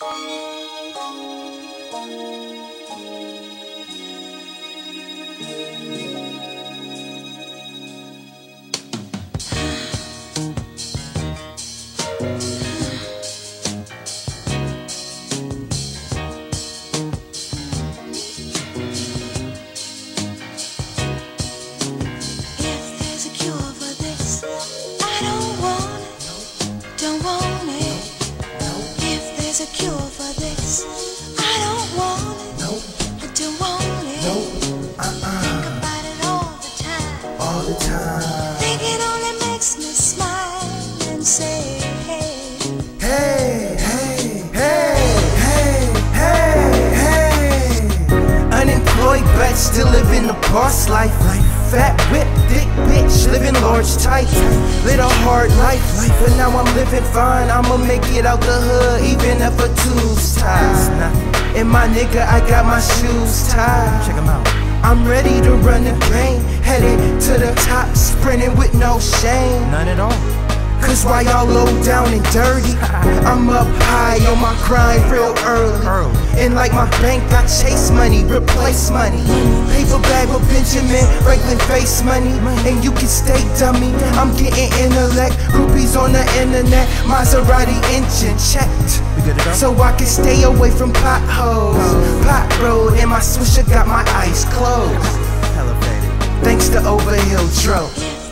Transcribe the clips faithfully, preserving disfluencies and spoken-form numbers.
A cure for this, I don't want it. Nope. I don't want it. Nope. Uh-uh. Think about it all the time. All the time. Think it only makes me smile and say, hey. Hey, hey, hey, hey, hey, hey. Unemployed but still living the boss life. Fat whip, thick bitch, living large tight. Lit a hard life, but now I'm living fine. I'ma make it out the hood, even if a tube's tied. And my nigga, I got my shoes tied. Check 'em out. I'm ready to run the game, headed to the top, sprinting with no shame. None at all. Cause while y'all low down and dirty, I'm up high on my grind real early. And like my bank, I chase money, replace money. Paper bag with Benjamin Franklin face money. And you can stay dummy, I'm getting intellect. Groupies on the internet, Maserati engine checked, so I can stay away from potholes. Pot road and my swisher got my eyes closed, thanks to Overhill Dro.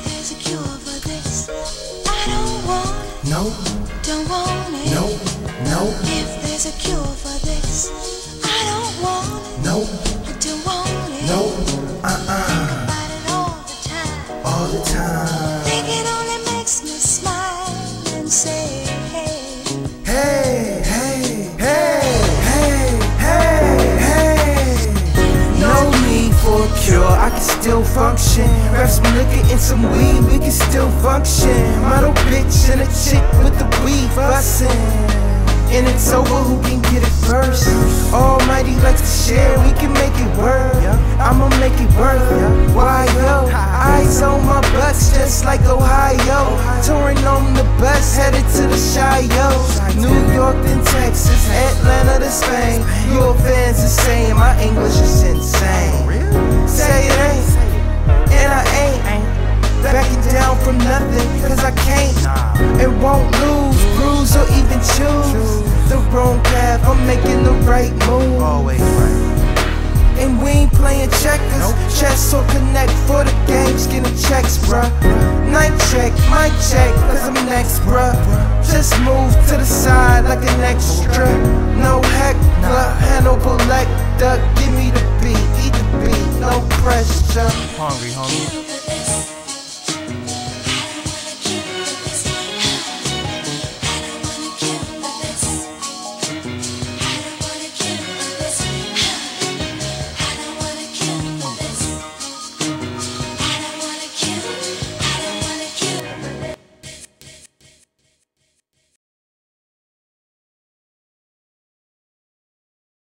No, don't want it. No, no. If there's a cure for this, I don't want it. No, I don't want it. No, uh-uh. Think about it all the time. All the time. Think it only makes me smile and say, hey. Hey, hey, hey, hey, hey, hey. No need for a cure, I can still function. Grab some liquor and some weed, we can still function. Model bitch and a chick with the weed bussin'. And it's over, who can get it first? Almighty likes to share, we can make it work. I'ma make it work. Why yo? Eyes on my butts just like Ohio. Touring on the bus, headed to the Shio. New York then Texas, Atlanta to Spain. Your fans are saying my English is insane. Say it ain't, and I ain't backing down from nothing, cause I can't and won't lose, bruise or even choose the wrong path. I'm making the right move, always right. And we ain't playing checkers, nope. Chess or connect for the games, getting checks, bruh. Night check, mic check, cause I'm next, bruh. Just move to the side like an extra. No heckler, Hannibal Lecter. Give me the beat, eat the beat, no pressure. Hungry, hungry.